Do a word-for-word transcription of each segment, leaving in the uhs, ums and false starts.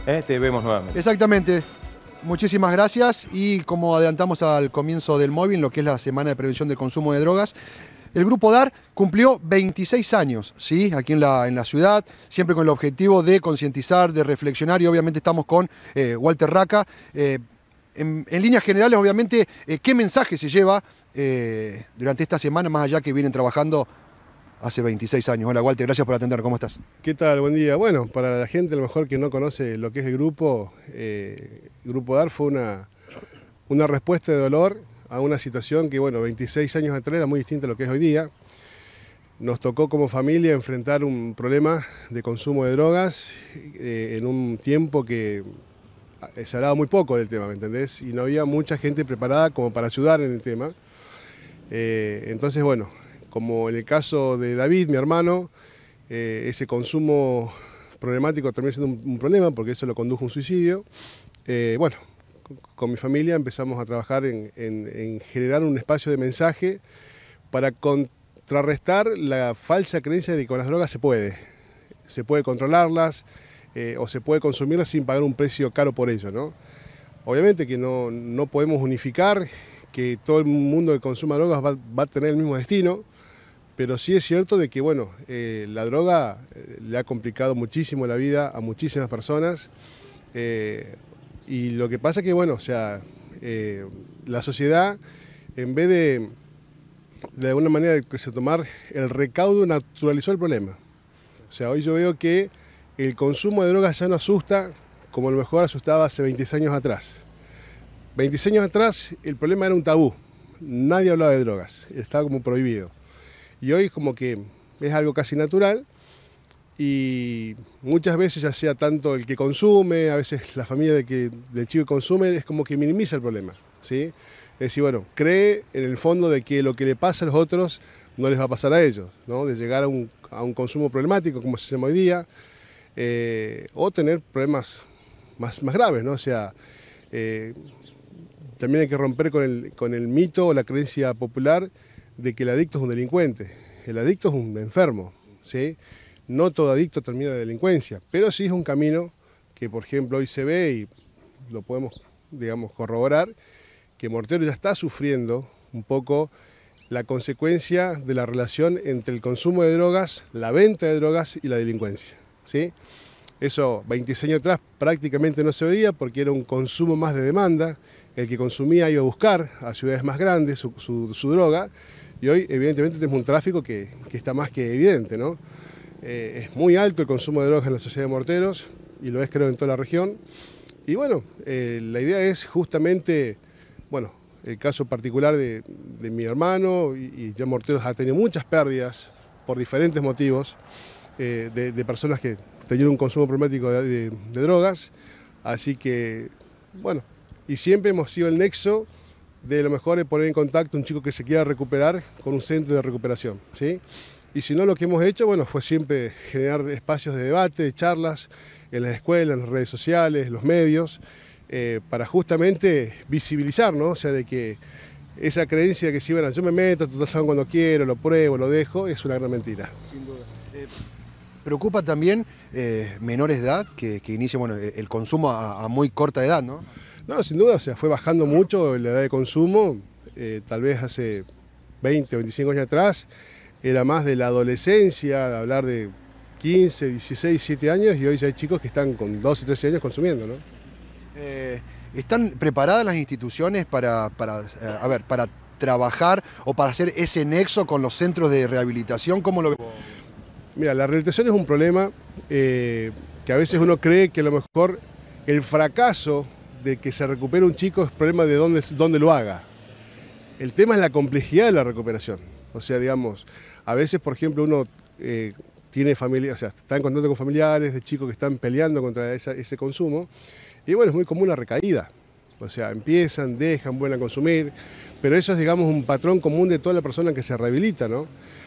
¿eh? Te vemos nuevamente. Exactamente. Muchísimas gracias y como adelantamos al comienzo del móvil, lo que es la Semana de Prevención del Consumo de Drogas, el Grupo D A R cumplió veintiséis años, ¿sí? Aquí en la, en la ciudad, siempre con el objetivo de concientizar, de reflexionar, y obviamente estamos con eh, Walter Raca. Eh, en, en líneas generales, obviamente, eh, ¿qué mensaje se lleva eh, durante esta semana, más allá que vienen trabajando hace veintiséis años? Hola Walter, gracias por atender, ¿cómo estás? ¿Qué tal? Buen día. Bueno, para la gente a lo mejor que no conoce lo que es el grupo, eh, el Grupo D A R fue una, una respuesta de dolor a una situación que, bueno, veintiséis años atrás era muy distinta a lo que es hoy día. Nos tocó como familia enfrentar un problema de consumo de drogas eh, en un tiempo que se hablaba muy poco del tema, ¿me entendés? Y no había mucha gente preparada como para ayudar en el tema. Eh, entonces, bueno, como en el caso de David, mi hermano, eh, ese consumo problemático terminó siendo un, un problema porque eso lo condujo a un suicidio. Eh, bueno, con mi familia empezamos a trabajar en, en, en generar un espacio de mensaje para contrarrestar la falsa creencia de que con las drogas se puede. Se puede controlarlas eh, o se puede consumirlas sin pagar un precio caro por ello, ¿no? Obviamente que no, no podemos unificar que todo el mundo que consuma drogas va, va a tener el mismo destino, pero sí es cierto de que, bueno, eh, la droga eh, le ha complicado muchísimo la vida a muchísimas personas. Eh, Y lo que pasa es que, bueno, o sea, eh, la sociedad, en vez de, de alguna manera de se tomar el recaudo, naturalizó el problema. O sea, hoy yo veo que el consumo de drogas ya no asusta como a lo mejor asustaba hace veintiséis años atrás. veintiséis años atrás el problema era un tabú, nadie hablaba de drogas, estaba como prohibido. Y hoy como que es algo casi natural. Y muchas veces, ya sea tanto el que consume, a veces la familia de que, del chico que consume, es como que minimiza el problema, ¿sí? Es decir, bueno, cree en el fondo de que lo que le pasa a los otros no les va a pasar a ellos, ¿no? De llegar a un, a un consumo problemático, como se llama hoy día, eh, o tener problemas más, más graves, ¿no? O sea, eh, también hay que romper con el, con el mito o la creencia popular de que el adicto es un delincuente. El adicto es un enfermo, ¿sí? No todo adicto termina de delincuencia, pero sí es un camino que, por ejemplo, hoy se ve y lo podemos, digamos, corroborar, que Mortero ya está sufriendo un poco la consecuencia de la relación entre el consumo de drogas, la venta de drogas y la delincuencia, ¿sí? Eso veintiséis años atrás prácticamente no se veía porque era un consumo más de demanda, el que consumía iba a buscar a ciudades más grandes su, su, su droga, y hoy evidentemente tenemos un tráfico que, que está más que evidente, ¿no? Eh, es muy alto el consumo de drogas en la sociedad de Morteros y lo es, creo, en toda la región. Y bueno, eh, la idea es justamente, bueno, el caso particular de, de mi hermano, y, y ya Morteros ha tenido muchas pérdidas por diferentes motivos eh, de, de personas que tenían un consumo problemático de, de, de drogas. Así que, bueno, y siempre hemos sido el nexo de lo mejor de poner en contacto a un chico que se quiera recuperar con un centro de recuperación, ¿sí? Y si no, lo que hemos hecho, bueno, fue siempre generar espacios de debate, de charlas en las escuelas, en las redes sociales, los medios, eh, para justamente visibilizar, ¿no? O sea, de que esa creencia que si, bueno, yo me meto, tú sabes cuando quiero, lo pruebo, lo dejo, es una gran mentira. Sin duda. Eh, ¿Preocupa también eh, menores de edad que, que inician, bueno, el consumo a, a muy corta edad, no? No, sin duda, o sea, fue bajando mucho la edad de consumo, eh, tal vez hace veinte o veinticinco años atrás, era más de la adolescencia, de hablar de quince, dieciséis, diecisiete años, y hoy ya hay chicos que están con doce, trece años consumiendo, ¿no? Eh, ¿Están preparadas las instituciones para, para, eh, a ver, para trabajar o para hacer ese nexo con los centros de rehabilitación? ¿Cómo lo ves? Mira, la rehabilitación es un problema eh, que a veces uno cree que a lo mejor el fracaso de que se recupere un chico es problema de dónde, dónde lo haga. El tema es la complejidad de la recuperación. O sea, digamos, a veces, por ejemplo, uno eh, tiene familia, o sea, está en contacto con familiares de chicos que están peleando contra esa, ese consumo, y bueno, es muy común la recaída. O sea, empiezan, dejan, vuelven a consumir, pero eso es, digamos, un patrón común de toda la persona que se rehabilita, ¿no?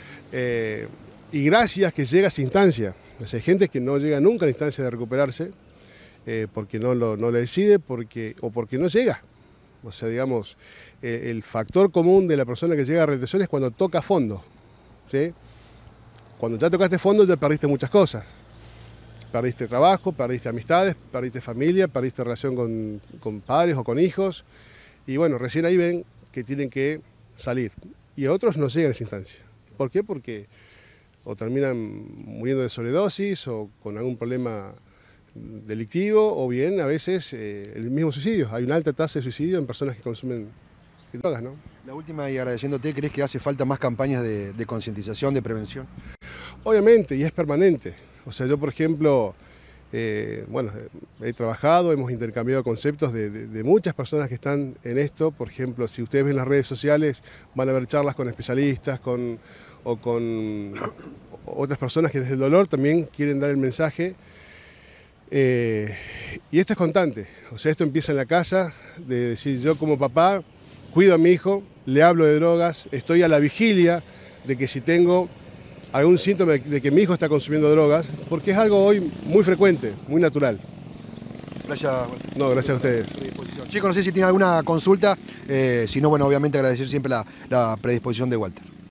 Eh, y gracias que llega a esa instancia. O sea, hay gente que no llega nunca a la instancia de recuperarse, eh, porque no lo, no lo decide, porque, o porque no llega. O sea, digamos, eh, el factor común de la persona que llega a rehabilitación es cuando toca fondo, ¿sí? Cuando ya tocaste fondo ya perdiste muchas cosas. perdiste trabajo, perdiste amistades, perdiste familia, perdiste relación con, con padres o con hijos. Y bueno, recién ahí ven que tienen que salir. Y a otros no llegan a esa instancia. ¿Por qué? Porque o terminan muriendo de sobredosis o con algún problema delictivo, o bien a veces eh, el mismo suicidio. Hay una alta tasa de suicidio en personas que consumen drogas, ¿no? La última, y agradeciéndote, ¿crees que hace falta más campañas de, de concientización, de prevención? Obviamente, y es permanente. O sea, yo por ejemplo, eh, bueno, he trabajado, hemos intercambiado conceptos de, de, de muchas personas que están en esto. Por ejemplo, si ustedes ven las redes sociales, van a ver charlas con especialistas, con, o con otras personas que desde el dolor también quieren dar el mensaje. Eh, y esto es constante, o sea, esto empieza en la casa, de decir yo como papá cuido a mi hijo, le hablo de drogas, estoy a la vigilia de que si tengo algún síntoma de que mi hijo está consumiendo drogas, porque es algo hoy muy frecuente, muy natural. Gracias. No, gracias a ustedes. Chicos, no sé si tienen alguna consulta, eh, si no, bueno, obviamente agradecer siempre la, la predisposición de Walter.